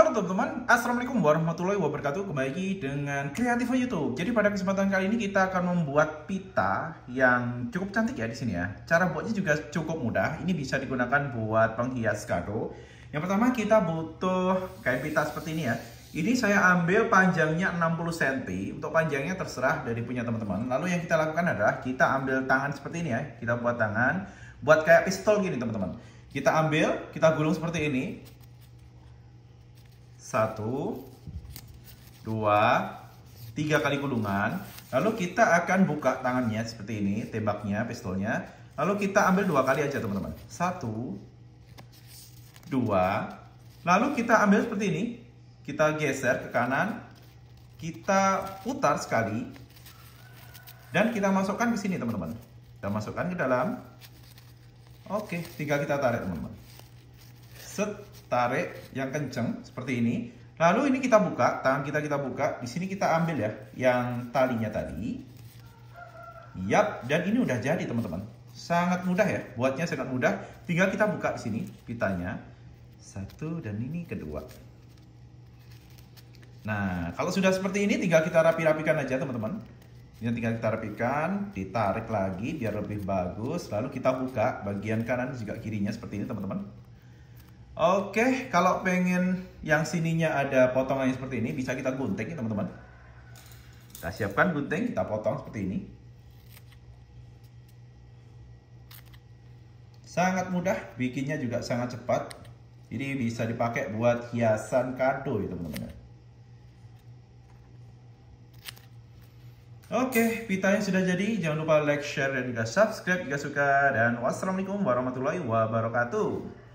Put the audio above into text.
Halo teman-teman, Assalamualaikum warahmatullahi wabarakatuh. Kembali lagi dengan Kreativa YouTube. Jadi pada kesempatan kali ini kita akan membuat pita yang cukup cantik ya di sini ya. Cara buatnya juga cukup mudah. Ini bisa digunakan buat penghias kado. Yang pertama kita butuh kain pita seperti ini ya. Ini saya ambil panjangnya 60 cm. Untuk panjangnya terserah dari punya teman-teman. Lalu yang kita lakukan adalah kita ambil tangan seperti ini ya. Kita buat tangan, buat kayak pistol gini teman-teman. Kita ambil, kita gulung seperti ini. 1, 2, 3 kali gulungan. Lalu kita akan buka tangannya seperti ini, tembaknya, pistolnya. Lalu kita ambil 2 kali aja teman-teman. 1, 2. Lalu kita ambil seperti ini. Kita geser ke kanan. Kita putar sekali. Dan kita masukkan ke sini teman-teman. Kita masukkan ke dalam. Oke, tinggal kita tarik teman-teman. Set. Tarik yang kenceng seperti ini. Lalu ini kita buka, tangan kita buka. Di sini kita ambil ya yang talinya tadi. Yap, dan ini udah jadi teman-teman. Sangat mudah ya, buatnya sangat mudah. Tinggal kita buka di sini pitanya. 1 dan ini kedua. Nah, kalau sudah seperti ini tinggal kita rapi-rapikan aja teman-teman. Ini tinggal kita rapikan, ditarik lagi biar lebih bagus. Lalu kita buka bagian kanan juga kirinya seperti ini teman-teman. Oke, kalau pengen yang sininya ada potongannya seperti ini, bisa kita gunting ya teman-teman. Kita siapkan gunting, kita potong seperti ini. Sangat mudah, bikinnya juga sangat cepat. Jadi bisa dipakai buat hiasan kado ya teman-teman. Oke, pitanya sudah jadi. Jangan lupa like, share, dan juga subscribe jika suka. Dan wassalamualaikum warahmatullahi wabarakatuh.